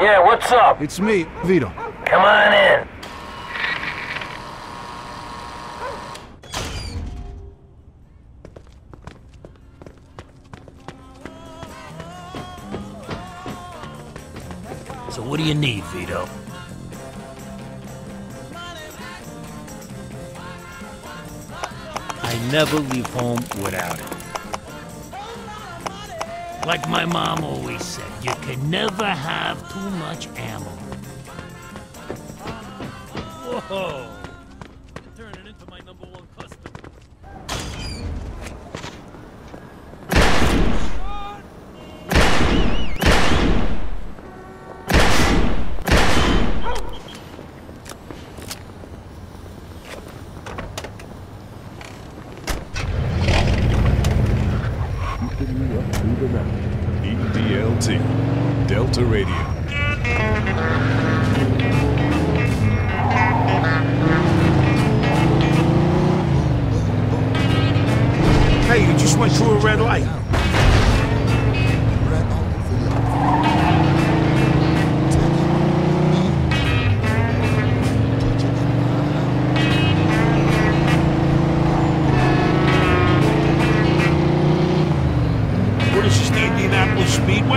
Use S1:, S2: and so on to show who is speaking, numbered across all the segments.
S1: Yeah, what's up?
S2: It's me, Vito.
S1: Come on in.
S3: So what do you need, Vito? I never leave home without it. Like my mom always said, you can never have too much ammo. Whoa! You're turning into my #1 customer.
S4: EDLT, Delta Radio.
S5: Hey, you just went through a red light. What is this, the Indianapolis Speedway?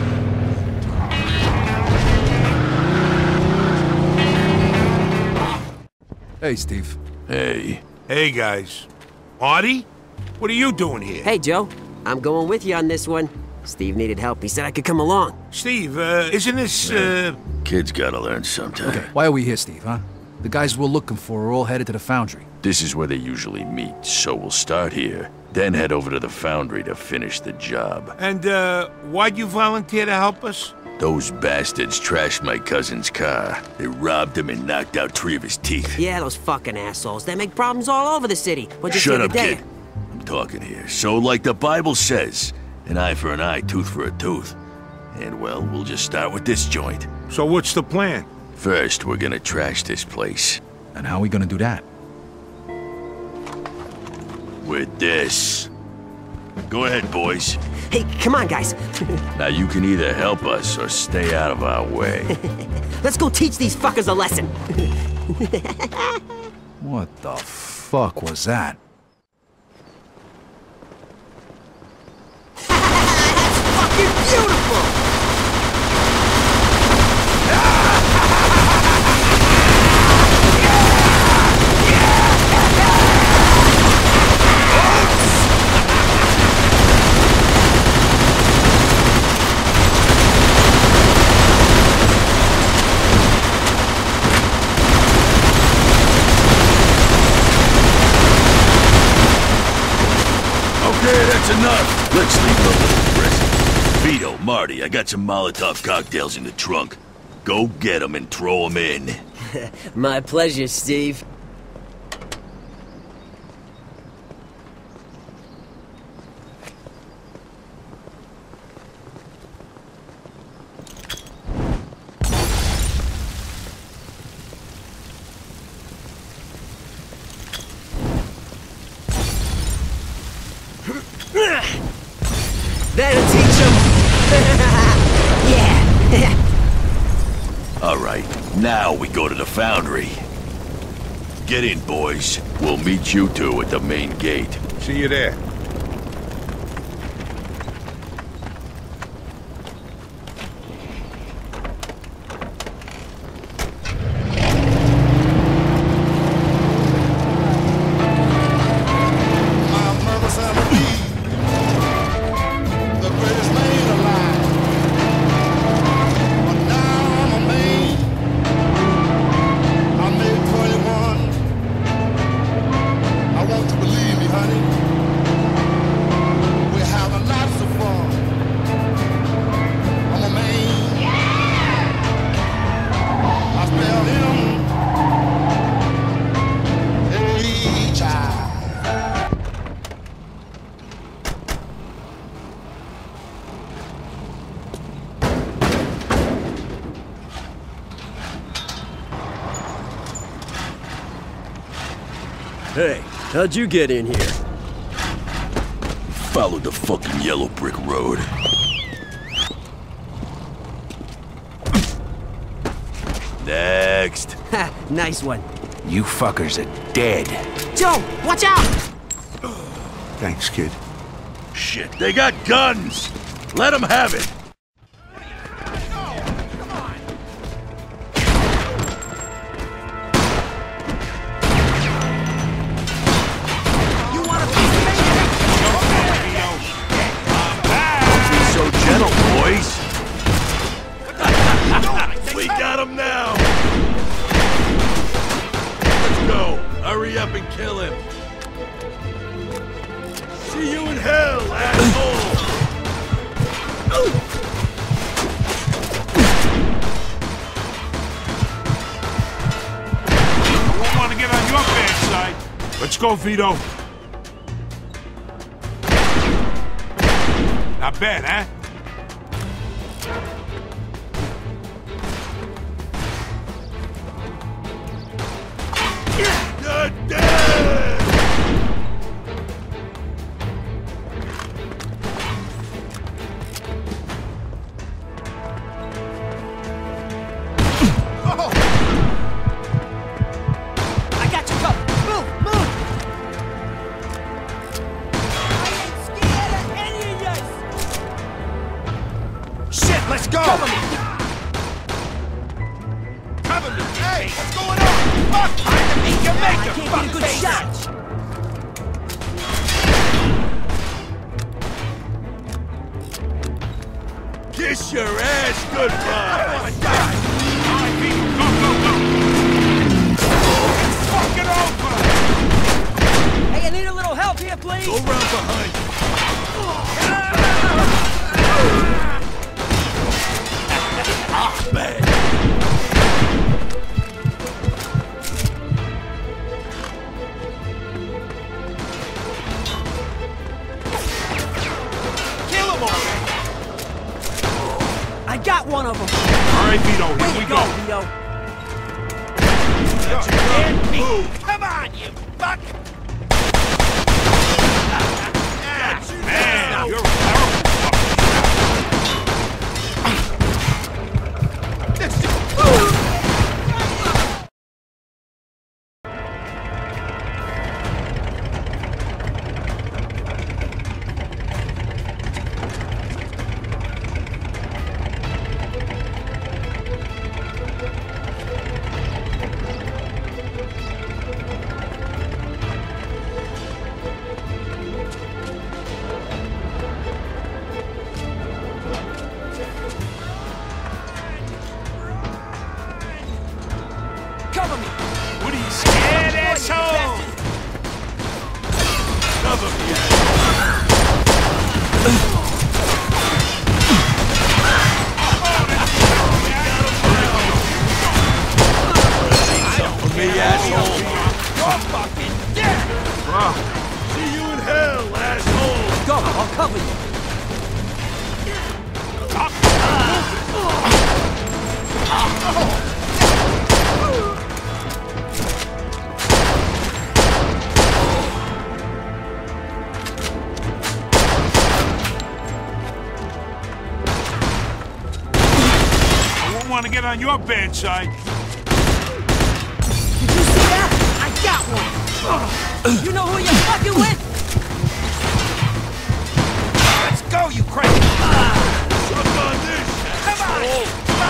S2: Hey, Steve.
S4: Hey.
S5: Hey, guys. Marty? What are you doing here?
S6: Hey, Joe. I'm going with you on this one. Steve needed help. He said I could come along.
S5: Steve, isn't this,
S4: Kids gotta learn sometime.
S2: Okay, why are we here, Steve, huh? The guys we're looking for are all headed to the foundry.
S4: This is where they usually meet, so we'll start here, then head over to the foundry to finish the job.
S5: And, why'd you volunteer to help us?
S4: Those bastards trashed my cousin's car. They robbed him and knocked out 3 of his teeth.
S6: Yeah, those fucking assholes. They make problems all over the city. What'd you
S4: Shut
S6: say
S4: up,
S6: today?
S4: kid. I'm talking here. So, like the Bible says, an eye for an eye, tooth for a tooth. And, well, we'll just start with this joint.
S5: So what's the plan?
S4: First, we're gonna trash this place.
S2: And how are we gonna do that?
S4: With this. Go ahead, boys.
S6: Hey, come on, guys.
S4: Now you can either help us or stay out of our way.
S6: Let's go teach these fuckers a lesson.
S2: What the fuck was that?
S6: That's fucking beautiful!
S4: Okay, that's enough. Let's leave a little present. Vito, Marty, I got some Molotov cocktails in the trunk. Go get them and throw them in.
S6: My pleasure, Steve. That'll teach him. Yeah.
S4: All right, now we go to the foundry. Get in, boys. We'll meet you two at the main gate.
S5: See you there.
S6: Hey, how'd you get in here?
S4: Follow the fucking yellow brick road.
S6: Nice one.
S2: You fuckers are dead.
S6: Joe, watch out!
S5: Thanks, kid.
S4: Shit, they got guns! Let them have it! So gentle, boys. We got him now. Let's go. Hurry up and kill him. See you in hell, asshole.
S5: I won't want to get on your bad side. Let's go, Vito. Not bad, huh?
S4: You're dead!
S6: I got you covered. Move, move!
S5: Shit, let's go!
S6: Cover me!
S5: Cover me! Hey, what's going on? Fuck! I mean, you
S6: I
S5: make
S6: can't get a good shot!
S4: Kiss your ass goodbye!
S5: All right, Vito, go, go, go! It's fucking over!
S6: Hey, I need a little help here, please!
S4: Go round behind you. Bad.
S5: Kill him already!
S6: I got one of them!
S5: All right, Vito,
S6: Way
S5: here
S6: to
S5: we
S6: go,
S5: go.
S6: Vito!
S4: Move.
S5: Come on, you fuck! Man, you're a terrible
S6: Cover me!
S5: What are you scared, asshole?
S4: Cover me, for me, asshole.
S5: You're fucking dead!
S4: See you in hell, asshole.
S6: Go, I'll cover you!
S5: I won't want to get on your bad side.
S6: Did you see that? I got one! You know who you're fucking with?
S5: Let's go, you crazy!
S4: Suck on this,
S5: Come on!
S4: asshole.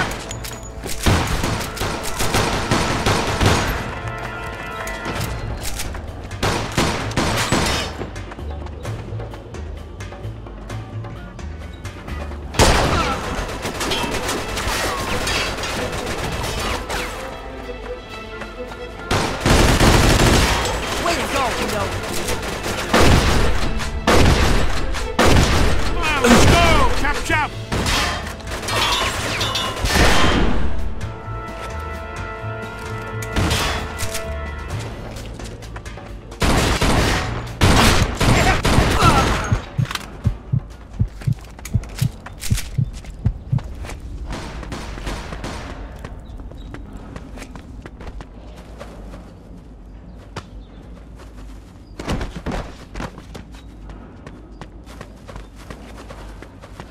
S6: Way to go, Vito!
S5: Come on, let's go! Chop, chop!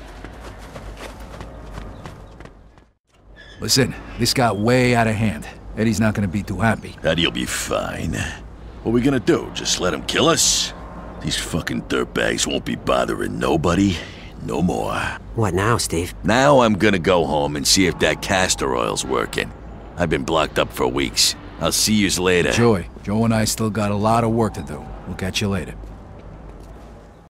S2: Listen, this got way out of hand. Eddie's not gonna be too happy.
S4: Eddie'll be fine. What are we gonna do? Just let him kill us? These fucking dirtbags won't be bothering nobody no more.
S6: What now, Steve?
S4: Now I'm gonna go home and see if that castor oil's working. I've been blocked up for weeks. I'll see yous later.
S2: Joey, Joe and I still got a lot of work to do. We'll catch you later.